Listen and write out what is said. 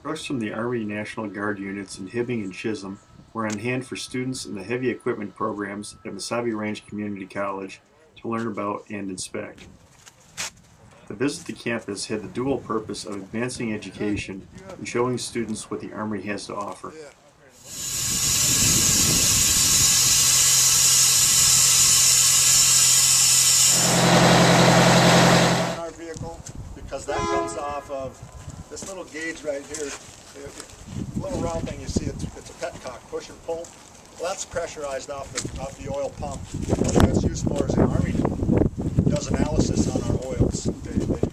Trucks from the Army National Guard units in Hibbing and Chisholm were on hand for students in the heavy equipment programs at Mesabi Ranch Community College to learn about and inspect. The visit to campus had the dual purpose of advancing education and showing students what the Army has to offer. Our vehicle, because that comes off of this little gauge right here, the little round thing you see, it's a petcock, push and pull. Well, that's pressurized off the oil pump. What it's used for is the Army does analysis on our oils. They